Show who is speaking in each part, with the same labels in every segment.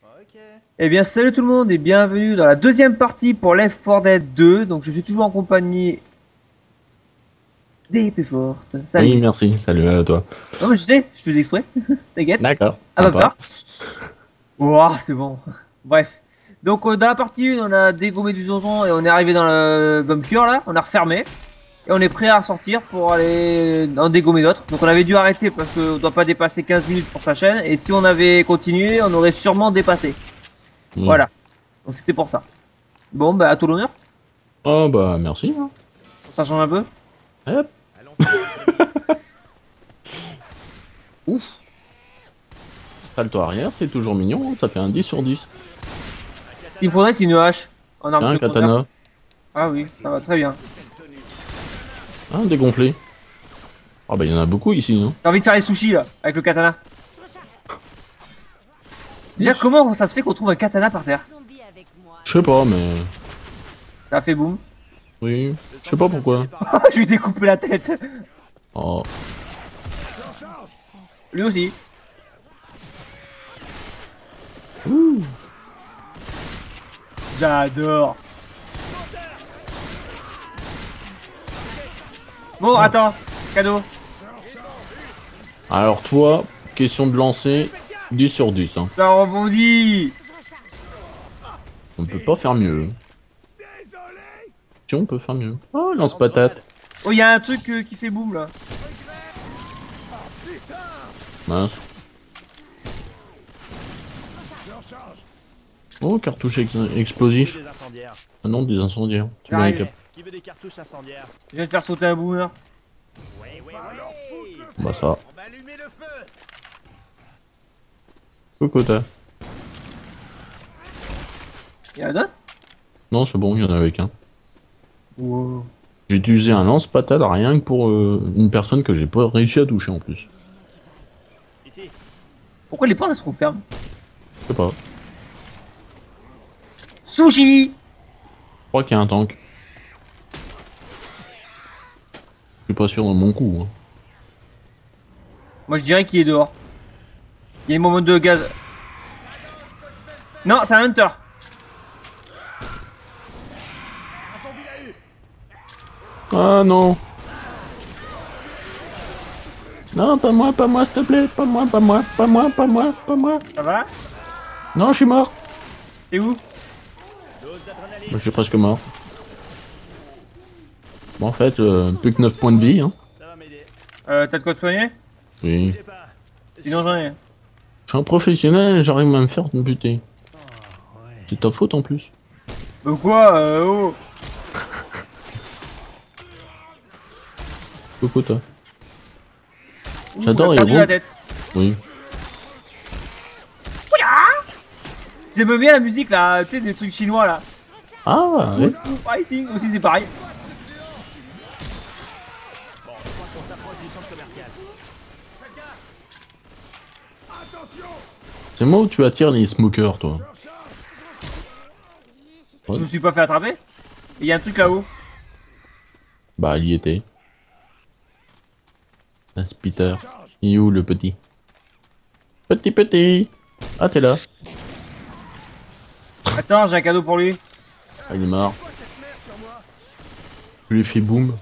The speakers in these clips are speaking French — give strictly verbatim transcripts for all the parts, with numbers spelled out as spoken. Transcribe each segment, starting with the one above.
Speaker 1: Eh bien salut tout le monde et bienvenue dans la deuxième partie pour Left four Dead deux. Donc je suis toujours en compagnie des plus fortes.
Speaker 2: Oui,
Speaker 1: Salut.
Speaker 2: merci. Salut à toi.
Speaker 1: Non mais je sais, je faisais exprès. T'inquiète.
Speaker 2: D'accord,
Speaker 1: Ah pas
Speaker 2: sympa.
Speaker 1: peur. Ouah, c'est bon. Bref. Donc euh, dans la partie un, on a dégommé du zonzon et on est arrivé dans le bunker là. On a refermé. Et on est prêt à sortir pour aller en dégommer d'autres. Donc on avait dû arrêter parce qu'on doit pas dépasser quinze minutes pour sa chaîne. Et si on avait continué, on aurait sûrement dépassé.
Speaker 2: Hmm.
Speaker 1: Voilà. Donc c'était pour ça. Bon bah à tout l'honneur.
Speaker 2: Oh bah merci. Hein.
Speaker 1: Ça change un peu.
Speaker 2: Hop. Ouf. Salto arrière, c'est toujours mignon, hein, ça fait un dix sur dix.
Speaker 1: Ce qu'il me faudrait, c'est une hache en arme
Speaker 2: Tiens,
Speaker 1: secondaire.
Speaker 2: katana.
Speaker 1: Ah oui, ça va très bien.
Speaker 2: Hein, dégonflé. Ah bah il y en a beaucoup ici. Hein.
Speaker 1: J'ai envie de faire les sushis là, avec le katana. Déjà, comment ça se fait qu'on trouve un katana par terre?
Speaker 2: Je sais pas, mais...
Speaker 1: Ça a fait boum.
Speaker 2: Oui, je sais pas pourquoi.
Speaker 1: Je lui ai découpé la tête.
Speaker 2: Oh.
Speaker 1: Lui aussi.
Speaker 2: Ouh.
Speaker 1: J'adore. Bon, attends. Cadeau.
Speaker 2: Alors toi, question de lancer, dix sur dix. Hein.
Speaker 1: Ça rebondit.
Speaker 2: On ne peut pas faire mieux. Si on peut faire mieux. Oh, lance-patate.
Speaker 1: Oh, il y a un truc euh, qui fait boum là.
Speaker 2: Mince. Oh, cartouche ex explosif. Ah non, des incendiaires. Tu l'as
Speaker 1: J'arrive.
Speaker 2: cap-
Speaker 3: Qui veut des cartouches incendiaires?
Speaker 1: Je vais te faire sauter un boomer.
Speaker 3: Oui, oui, oui.
Speaker 2: Bah ça.
Speaker 3: On va allumer le feu.
Speaker 2: Cocota.
Speaker 1: Il y en a d'autres?
Speaker 2: Non, c'est bon, il y en avait qu'un.
Speaker 1: Wow.
Speaker 2: J'ai utilisé un lance-patate rien que pour euh, une personne que j'ai pas réussi à toucher en plus.
Speaker 3: Ici.
Speaker 1: Pourquoi les portes elles se referment?
Speaker 2: Je sais pas.
Speaker 1: Sushi.
Speaker 2: Je crois qu'il y a un tank. Je suis pas sûr de mon coup. Hein.
Speaker 1: Moi je dirais qu'il est dehors. Il y a une bombe de gaz. Non, c'est un hunter.
Speaker 2: Ah non. Non, pas moi, pas moi, s'il te plaît. Pas moi, pas moi, pas moi, pas moi, pas moi.
Speaker 1: Ça va?
Speaker 2: Non, je suis mort.
Speaker 1: T'es où?
Speaker 3: Dose d'adrénaline.
Speaker 2: Bah, je suis presque mort. Bon, en fait, euh, plus que neuf points de vie. Hein.
Speaker 3: Ça va m'aider.
Speaker 1: Euh, t'as de quoi te soigner?
Speaker 2: Oui.
Speaker 3: Je sais pas.
Speaker 1: Sinon j'en ai.
Speaker 2: Je suis un professionnel et j'arrive à me faire buter. C'est ta faute en plus.
Speaker 1: Mais quoi? Euh, oh.
Speaker 2: Cocota.
Speaker 1: Ouh,
Speaker 2: J'adore
Speaker 1: on a
Speaker 2: les
Speaker 1: perdu
Speaker 2: roues.
Speaker 1: la tête.
Speaker 2: Oui.
Speaker 1: J'aime bien la musique là, tu sais, des trucs chinois là.
Speaker 2: Ah, ouais.
Speaker 1: Kung Fu Fighting aussi, c'est pareil.
Speaker 3: Bon, je crois qu'on s'approche du centre commercial.
Speaker 2: C'est moi où tu attires les smokers, toi.
Speaker 1: Je me suis pas fait attraper. Il y a un truc là-haut.
Speaker 2: Bah, il y était. Ah, c'est Peter. Il est où le petit? Petit petit. Ah, t'es là.
Speaker 1: Attends, j'ai un cadeau pour lui.
Speaker 2: Ah, il est mort. Je lui ai fait boum.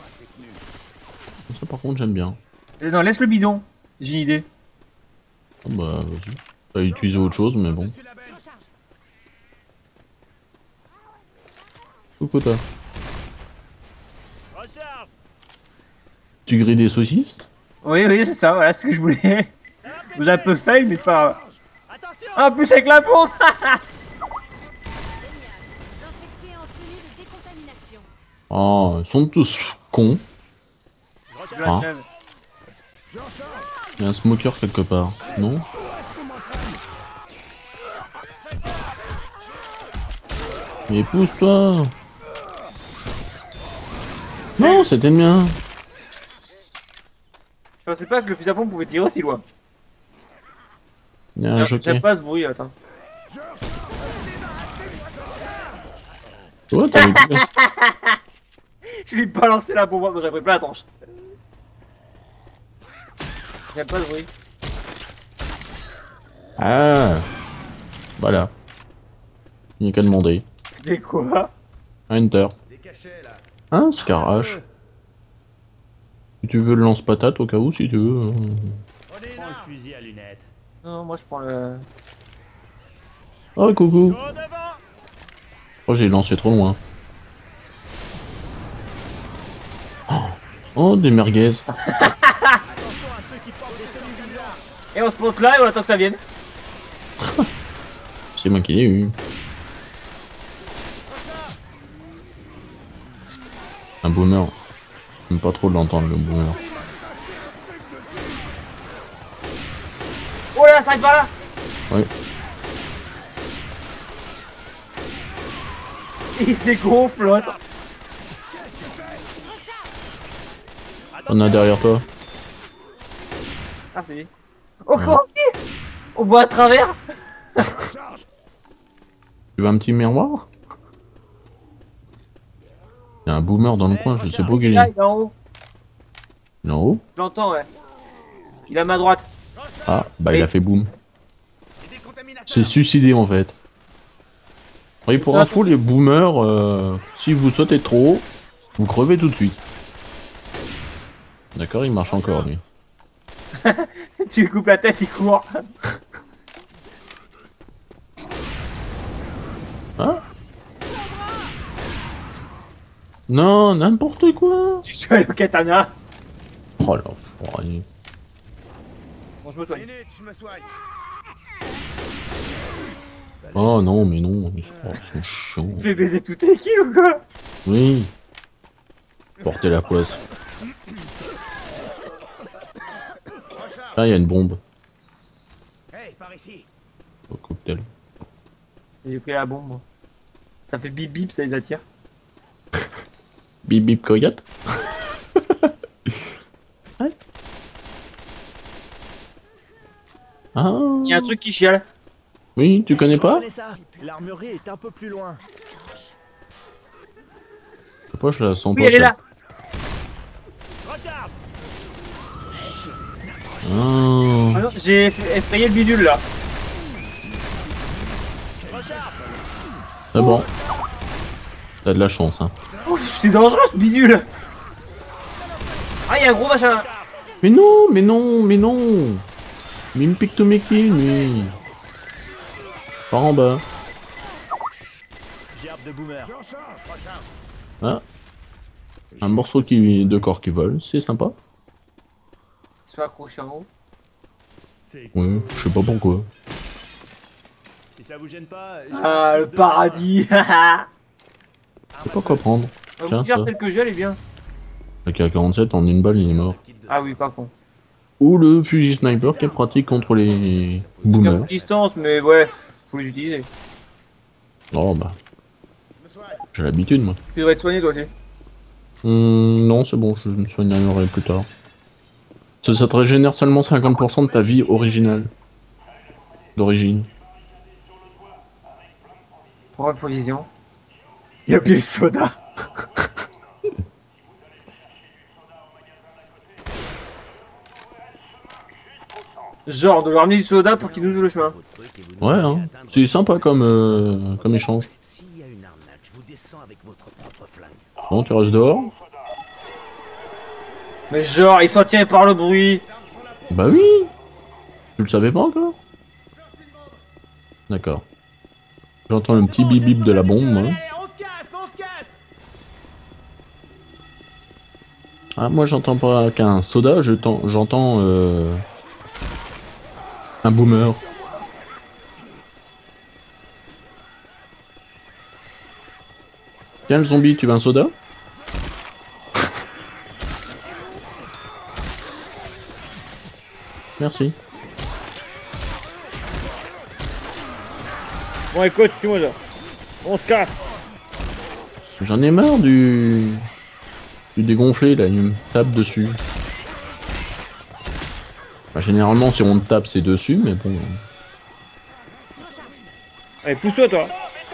Speaker 2: Ça, par contre, j'aime bien.
Speaker 1: Euh, Non, laisse le bidon. J'ai une idée.
Speaker 2: Ah, bah, vas-y. T'as utilisé autre chose, mais bon. Coucou, toi.
Speaker 3: Recharge.
Speaker 2: Tu grilles des saucisses?
Speaker 1: Oui, oui, c'est ça, voilà ce que je voulais. Vous avez un peu fail, mais c'est pas grave.
Speaker 3: Attention.
Speaker 1: Ah, en plus avec la bombe.
Speaker 4: Infecté en tenue de décontamination.
Speaker 2: Oh, ils sont tous cons.
Speaker 3: Je
Speaker 1: Je
Speaker 3: recharge.
Speaker 1: l'achève.
Speaker 2: Il y a un smoker quelque part, non? Mais pousse-toi! Non, c'était le mien!
Speaker 1: Je pensais pas que le fusil à pompe pouvait tirer aussi loin.
Speaker 2: Il y a un
Speaker 1: J'aime
Speaker 2: jockey.
Speaker 1: j'aime pas ce bruit, attends.
Speaker 2: Ouais, t'avais dit.
Speaker 1: Je vais balancer la bombe, mais j'avais pris plein la tronche. J'aime pas ce bruit.
Speaker 2: Ah! Voilà. Il n'y a qu'à demander.
Speaker 1: C'est quoi?
Speaker 2: Enter.
Speaker 3: Des cachets là.
Speaker 2: Un Scarache. Si tu veux le lance-patate au cas où, si tu veux. euh.
Speaker 3: Prenez le fusil à lunettes.
Speaker 1: Non, moi je prends le.
Speaker 2: Oh coucou.
Speaker 3: Au devant.
Speaker 2: Oh j'ai lancé trop loin. Oh, oh des merguez.
Speaker 3: Attention à ceux qui portent des tenues bizarres.
Speaker 1: Et on se plante là et on attend que ça vienne.
Speaker 2: C'est moi qui l'ai eu. Un boomer. J'aime pas trop l'entendre le boomer.
Speaker 1: Oh là, ça arrive par là.
Speaker 2: Ouais.
Speaker 1: Il s'égonfle l'autre.
Speaker 2: On a derrière toi.
Speaker 1: Ah, c'est lui. Oh, comment on dit? On voit à travers.
Speaker 2: Tu veux un petit miroir? Il y a un boomer dans le coin, je sais pas où il
Speaker 1: Là,
Speaker 2: est.
Speaker 1: il est en haut.
Speaker 2: Il est en haut?
Speaker 1: Je l'entends, ouais. Il est à ma droite.
Speaker 2: Ah, bah il
Speaker 1: Et-
Speaker 2: a fait boom.
Speaker 3: Et des contaminateurs.
Speaker 2: C'est suicidé en fait. Oui, pour info, les boomers, euh, si vous sautez trop haut, vous crevez tout de suite. D'accord, il marche encore lui.
Speaker 1: Tu lui coupes la tête, il court.
Speaker 2: Hein? Non, n'importe quoi.
Speaker 1: Tu suis allé au katana.
Speaker 2: Oh l'enfoiré.
Speaker 1: Bon, je me soigne.
Speaker 3: Minute, je me soigne.
Speaker 2: Oh non, mais non, ils sont, ils sont chiants.
Speaker 1: Tu fais baiser toutes tes kills ou quoi?
Speaker 2: Oui. Portez la poisse. Ah, il y a une bombe.
Speaker 3: Hey, par ici.
Speaker 2: Au cocktail.
Speaker 1: J'ai pris la bombe, moi. Ça fait bip bip, ça les attire.
Speaker 2: Bip bip coyote. Ouais. Ah.
Speaker 1: Il y a un truc qui chiale.
Speaker 2: Oui, tu connais pas?
Speaker 3: Prenez ça. L'armurerie est un peu plus loin.
Speaker 2: Je sais pas, je la sens
Speaker 1: Oui,
Speaker 2: pas.
Speaker 1: elle est
Speaker 2: ça.
Speaker 1: là.
Speaker 3: Recharge.
Speaker 2: Ah.
Speaker 1: Ah non, j'ai eff- effrayé le bidule là.
Speaker 3: Recharge.
Speaker 2: C'est bon. T'as de la chance, hein.
Speaker 1: Oh, c'est dangereux ce bidule. Ah, il y a un gros machin là.
Speaker 2: Mais non, mais non, mais non. Mais il me pique tous mes kills, lui. Par en bas.
Speaker 3: Gerbe de boomer.
Speaker 2: Ah. Un morceau qui... de corps qui vole, c'est sympa.
Speaker 1: Ils sont accrochés en haut.
Speaker 3: C'est
Speaker 2: Oui, je sais pas pourquoi.
Speaker 3: Si ça vous gêne pas. j'ai
Speaker 1: Ah,
Speaker 3: un
Speaker 1: le
Speaker 3: kit de-
Speaker 1: paradis. Ah,
Speaker 2: Je sais pas quoi prendre.
Speaker 1: vous
Speaker 2: Tiens,
Speaker 1: dire
Speaker 2: ça.
Speaker 1: celle que j'ai, elle est bien.
Speaker 2: Le K quarante-sept en une balle, il est mort.
Speaker 3: Kit de-
Speaker 1: Ah oui, pas con.
Speaker 2: Ou le fusil sniper qui est pratique contre les
Speaker 1: Il y a
Speaker 2: boomers.
Speaker 1: beaucoup de distance, mais ouais, faut les utiliser.
Speaker 2: Oh bah. J'ai l'habitude, moi.
Speaker 1: Tu devrais te soigner toi aussi.
Speaker 2: Hum, non, c'est bon, je me soignerai plus tard. Ça, ça te régénère seulement cinquante pour cent de ta vie originale. D'origine.
Speaker 1: Pour provision. Il y a bien le soda. Genre de leur amener du soda pour qu'ils nous ouvrent le chemin.
Speaker 2: Ouais, hein. C'est sympa comme, euh, comme échange.
Speaker 3: S'il y a une arnaque, je vous descends avec votre propre flingue.
Speaker 2: Bon, tu restes dehors.
Speaker 1: Mais genre, ils sont attirés par le bruit.
Speaker 2: Bah oui. Tu le savais pas encore? D'accord. J'entends le petit bip bip de la bombe, moi.
Speaker 3: Allez, on se casse, on se casse.
Speaker 2: Ah, moi j'entends pas qu'un soda, je t'en- j'entends euh, un boomer. Tiens le zombie, tu veux un soda? Merci.
Speaker 1: Bon, écoute, suis-moi là. On se casse.
Speaker 2: J'en ai marre du... du dégonflé là, il me tape dessus. Bah, généralement si on te tape c'est dessus, mais bon...
Speaker 1: Allez, pousse-toi, toi.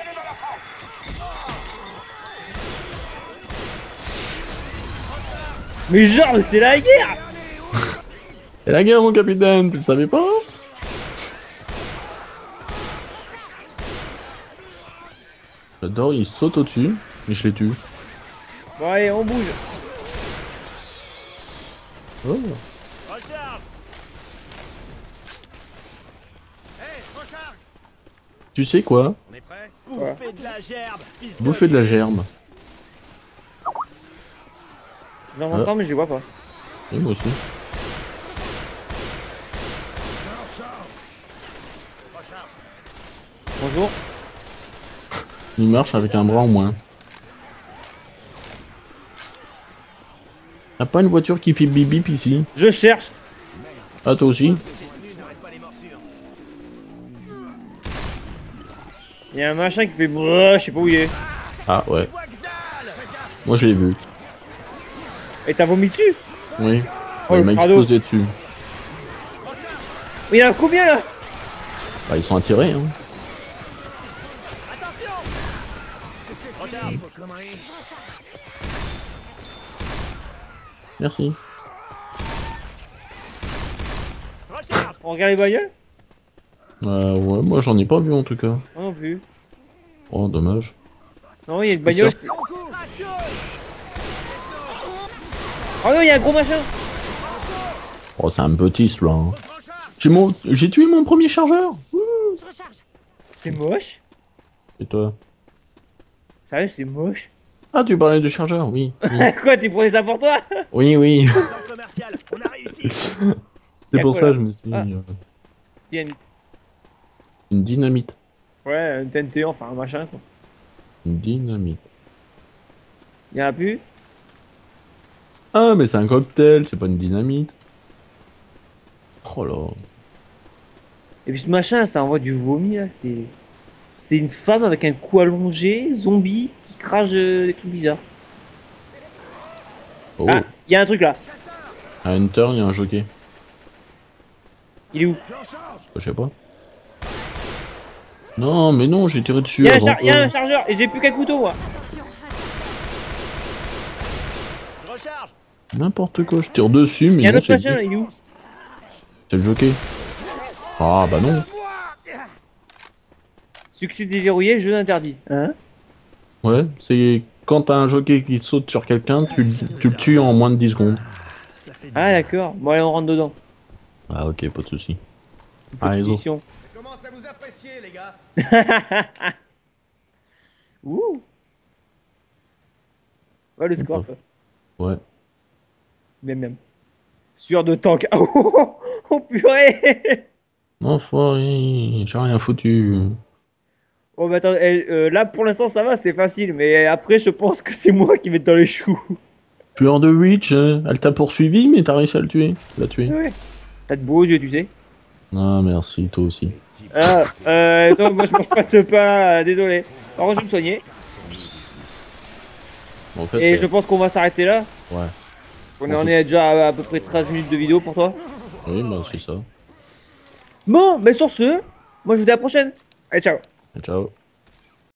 Speaker 1: Mais genre, c'est la guerre.
Speaker 2: C'est la guerre mon capitaine, tu le savais pas? J'adore, il saute au-dessus, et je les tue.
Speaker 1: Bon allez, on bouge.
Speaker 2: Oh.
Speaker 3: Recharge. Hey, recharge.
Speaker 2: Tu sais quoi?
Speaker 3: On est prêt?
Speaker 1: Ouais.
Speaker 3: Bouffer de la gerbe. fils de
Speaker 2: Bouffer de la gerbe.
Speaker 1: J'en entends, mais je les vois pas.
Speaker 2: Oui, moi aussi.
Speaker 1: Bonjour.
Speaker 2: Il marche avec un bras en moins. Y'a pas une voiture qui fait bip bip ici?
Speaker 1: Je cherche.
Speaker 2: Ah, toi aussi?
Speaker 1: Il y a un machin qui fait brrr, je sais pas où il est.
Speaker 2: Ah, ouais. Moi, je l'ai vu.
Speaker 1: Et t'as vomi dessus?
Speaker 2: Oui.
Speaker 1: Oh,
Speaker 2: il
Speaker 1: le
Speaker 2: m'a
Speaker 1: crado.
Speaker 2: explosé dessus.
Speaker 1: Il y en a combien là?
Speaker 2: Bah, ils sont attirés, hein.
Speaker 3: Recharge.
Speaker 2: Merci.
Speaker 3: Recharge.
Speaker 1: On regarde les bagnoles?
Speaker 2: Euh, ouais, moi, j'en ai pas vu en tout cas.
Speaker 1: Moi non plus.
Speaker 2: Oh, dommage.
Speaker 1: Non, il y a une bagnole. c'est-
Speaker 3: En cours.
Speaker 1: Oh non, il y a un gros machin.
Speaker 2: Oh, c'est un petit, celui-là. Hein. J'ai mon... j'ai tué mon premier chargeur. Ouh.
Speaker 4: Je recharge.
Speaker 1: C'est moche.
Speaker 2: Et toi?
Speaker 1: Sérieux, c'est moche.
Speaker 2: Ah, tu parlais de chargeur? Oui. Oui,
Speaker 1: Quoi, tu prenais ça pour toi?
Speaker 2: oui. oui.
Speaker 3: Centre commercial. On a réussi.
Speaker 2: C'est pour
Speaker 1: quoi,
Speaker 2: ça
Speaker 1: là
Speaker 2: que je me suis dit...
Speaker 1: Ah.
Speaker 2: euh,
Speaker 1: Dynamite.
Speaker 2: Une dynamite.
Speaker 1: Ouais, un T N T, enfin un machin quoi.
Speaker 2: Une dynamite.
Speaker 1: Il y en a plus?
Speaker 2: Ah, mais c'est un cocktail, c'est pas une dynamite. Oh là.
Speaker 1: Et puis ce machin, ça envoie du vomi là. C'est. C'est une femme avec un cou allongé, zombie, qui crache euh, des trucs bizarres.
Speaker 2: Oh.
Speaker 1: Ah, il y a un truc là.
Speaker 2: À Hunter, il y a un jockey.
Speaker 1: Il est où?
Speaker 2: Je sais pas. Non, mais non, j'ai tiré dessus.
Speaker 1: Il y a un,
Speaker 2: avant
Speaker 1: char- il y a
Speaker 2: toi.
Speaker 1: un chargeur et j'ai plus qu'un couteau moi.
Speaker 4: Attention.
Speaker 3: Je recharge.
Speaker 2: N'importe quoi, je tire dessus, mais
Speaker 1: Il y a un
Speaker 2: non,
Speaker 1: autre
Speaker 2: c'est
Speaker 1: machin
Speaker 2: le...
Speaker 1: là, il est où?
Speaker 2: c'est le jockey. Ah bah non.
Speaker 1: Succès déverrouillé, jeu interdit. Hein?
Speaker 2: Ouais, c'est quand t'as un jockey qui saute sur quelqu'un, tu, tu le tues en moins de dix secondes.
Speaker 1: Ah d'accord. Bon allez, on rentre dedans.
Speaker 2: Ah ok, pas de soucis.
Speaker 1: Une
Speaker 2: Ah,
Speaker 1: petite
Speaker 2: raison.
Speaker 1: mission.
Speaker 3: Je commence à vous apprécier, les gars.
Speaker 1: Ouh. Ouais, le score quoi.
Speaker 2: Ouais.
Speaker 1: Même même. Sueur de tank. Oh, oh, oh, oh purée.
Speaker 2: Enfoiré, j'ai rien foutu.
Speaker 1: Oh bah attends, eh, euh, là pour l'instant ça va, c'est facile, mais après je pense que c'est moi qui vais être dans les choux.
Speaker 2: Tueur de Witch, euh, elle t'a poursuivi, mais t'as réussi à le tuer. La tuer.
Speaker 1: Ouais. T'as de beaux yeux, tu sais.
Speaker 2: Ah merci, toi aussi.
Speaker 1: Ah, euh, donc moi je mange pas ce pain, euh, désolé. Par contre je vais me soigner.
Speaker 2: En fait,
Speaker 1: Et
Speaker 2: euh,
Speaker 1: je pense qu'on va s'arrêter là.
Speaker 2: ouais.
Speaker 1: On en est déjà à, à peu près treize minutes de vidéo pour toi.
Speaker 2: Oui, bah c'est ça.
Speaker 1: Bon, mais sur ce, moi je vous dis à la prochaine. Allez, ciao.
Speaker 2: Ciao.